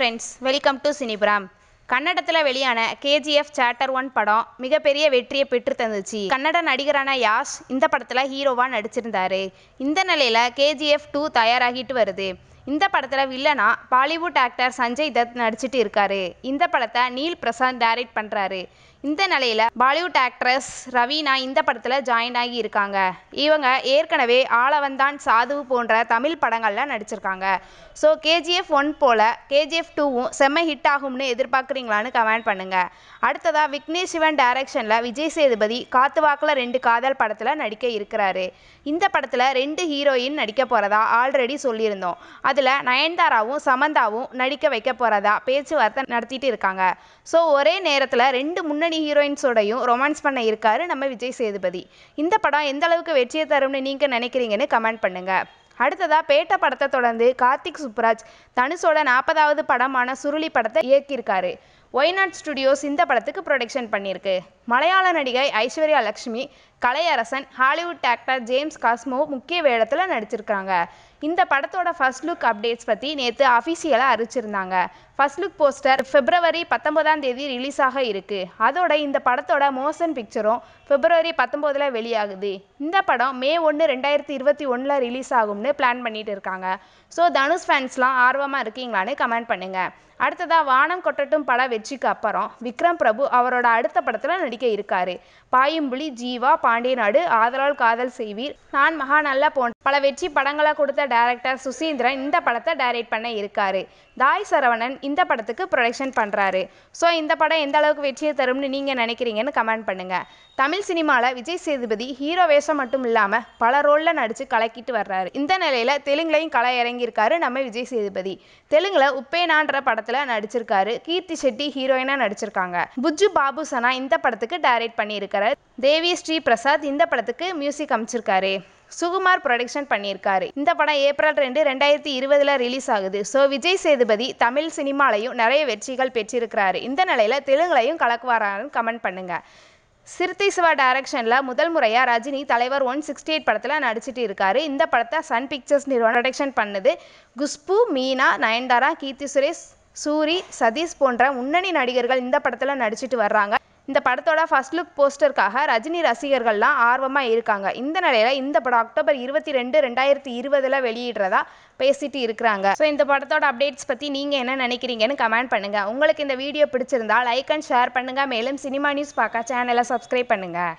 friends, welcome to Cinepuram. கன்னடத்துல வெளியான KGF Chapter 1 படம் மிகப்பெரிய வெற்றியை பெற்று தந்துச்சு. கன்னட நடிகரான யாஷ் இந்த படத்துல ஹீரோவா நடிச்சிருந்தாரு. இந்த நிலையில KGF 2 தயாராகிட்டு வருது. இந்த படத்துல வில்லனா பாலிவுட் ஆக்டர் சஞ்சய் தத் நடிச்சிட்டு இருக்காரு. இந்த படத்தை நீல் பிரசாத் டைரக்ட் பண்றாரு. இந்த நிலையில பாலிவுட் ஆக்ட்ரஸ் ரவீனா இந்த படத்துல ஜாயின் ஆகி இருக்காங்க. இவங்க ஏற்கனவே ஆளவந்தான் சாது போன்ற தமிழ் படங்கள்ல நடிச்சிருக்காங்க. ஸோ KGF 1 போல KGF 2வும் செம்ம ஹிட் ஆகும்னு எதிர்பார்க்குறீங்களான்னு கமெண்ட் பண்ணுங்க. அடுத்ததா விக்னேஷ் சிவன் டைரக்ஷன்ல விஜய் சேதுபதி காத்து வாக்குல 2 காதல் படத்துல நடிக்க இருக்கிறாரு. இந்த படத்துல 2 ஹீரோயின் நடிக்க போறதா ஆல்ரெடி சொல்லியிருந்தோம். அதுல நயன்தாராவும் சமந்தாவும் நடிக்க வைக்க போறதா பேச்சுவார்த்தை நடத்திட்டு இருக்காங்க. ஸோ ஒரே நேரத்துல 2 முன்னணி ஹீரோயின்ஸோடையும் ரொமான்ஸ் பண்ண இருக்காரு நம்ம விஜய் சேதுபதி. இந்த படம் எந்த அளவுக்கு வெற்றியை தரும்னு நீங்க நினைக்கிறீங்கன்னு கமெண்ட் பண்ணுங்க. அடுத்ததா பேட்ட படத்தை தொடர்ந்து கார்த்திக் சுப்புராஜ் தனுஷோட 40வது படமான சுருளி படத்தை இயக்கியிருக்காரு. ஒய்நாட் ஸ்டுடியோஸ் இந்த படத்துக்கு ப்ரொடக்ஷன் பண்ணியிருக்கு. மலையாள நடிகை Aishwarya Lakshmi, Kalaiyarasan, Hollywood actor James Cosmo முக்கிய வேடத்தில் நடிச்சிருக்காங்க. இந்த படத்தோட ஃபர்ஸ்ட் லுக் அப்டேட்ஸ் பற்றி நேற்று அஃபிஷியலாக அறிவிச்சிருந்தாங்க. First look poster February 19 release ஆக இருக்கு. அதோட இந்த படத்தோட மோஷன் பிக்சரும் February 19 வெளியாகுது. இந்த படம் May 1, 2021 ரிலீஸ் ஆகும்னு பிளான் பண்ணிட்டு இருக்காங்க. ஸோ தனுஷ் ஃபேன்ஸ்லாம் ஆர்வமாக இருக்கீங்களான்னு கமெண்ட் பண்ணுங்க. அடுத்ததா வானம் கொட்டட்டும் பட வெற்றிக்கு அப்புறம் விக்ரம் பிரபு அவரோட அடுத்த படத்தில் நடிக்க இருக்காரு. பாயும்புலி, ஜீவா, பாண்டியநாடு, ஆதலால் காதல் செய்வீர், நான் மகாநல்ல போன்ற பல வெற்றி படங்களை கொடுத்த டைரக்டர் சுசீந்திரன் இந்த படத்தை டைரக்ட் பண்ண இருக்காரு. தாய் சரவணன் இந்த படத்துக்கு ப்ரொடக்ஷன் பண்றாரு. ஸோ இந்த படம் எந்த அளவுக்கு வெற்றியை தரும்னு நீங்க நினைக்கிறீங்கன்னு கமெண்ட் பண்ணுங்க. தமிழ் சினிமாவில் விஜய் சேதுபதி ஹீரோ வேஷம் மட்டும் இல்லாமல் பல ரோலில் நடித்து கலக்கிட்டு வர்றாரு. இந்த நிலையில் தெலுங்குலையும் களை இறங்கியிருக்காரு நம்ம விஜய் சேதுபதி. தெலுங்குல உப்பேனான்ற படத்தில் நடிச்சிருக்காரு. கீர்த்தி செட்டி ஹீரோயினாக நடிச்சிருக்காங்க. புஜ்ஜு பாபு சனா இந்த படத்துக்கு டைரக்ட் பண்ணியிருக்காரு. தேவி ஸ்ரீ பிரசாத் இந்த படத்துக்கு மியூசிக் அமைச்சிருக்காரு. சுகுமார் ப்ரொடக்ஷன் பண்ணியிருக்காரு. இந்த படம் April 2, 2020 ரிலீஸ் ஆகுது. ஸோ விஜய் சேதுபதி தமிழ் சினிமாலையும் நிறைய வெற்றிகள் பெற்றிருக்கிறாரு. இந்த நிலையில் தெலுங்குலையும் கலக்குவாரான்னு கமெண்ட் பண்ணுங்க. சிறுத்தை சிவா டைரக்ஷனில் முதல் முறையாக ரஜினி தலைவர் 168 படத்தில் நடிச்சிட்டு இருக்காரு. இந்த படத்தை சன் பிக்சர்ஸ் நிறுவனம் ப்ரொடக்ஷன் பண்ணுது. குஷ்பு, மீனா, நயன்தாரா, கீர்த்தி சுரேஷ், சூரி, சதீஷ் போன்ற முன்னணி நடிகர்கள் இந்த படத்தில் நடிச்சிட்டு வர்றாங்க. இந்த படத்தோட ஃபர்ஸ்ட் லுக் போஸ்டருக்காக ரஜினி ரசிகர்கள்லாம் ஆர்வமாக இருக்காங்க. இந்த நிலையில் இந்த படம் October 22, 2020 வெளியிடுறதா பேசிட்டு இருக்கிறாங்க. ஸோ இந்த படத்தோட அப்டேட்ஸ் பற்றி நீங்கள் என்ன நினைக்கிறீங்கன்னு கமெண்ட் பண்ணுங்கள். உங்களுக்கு இந்த வீடியோ பிடிச்சிருந்தா லைக் அண்ட் ஷேர் பண்ணுங்கள். மேலும் சினிமா நியூஸ் பார்க்க சேனலை சப்ஸ்கிரைப் பண்ணுங்கள்.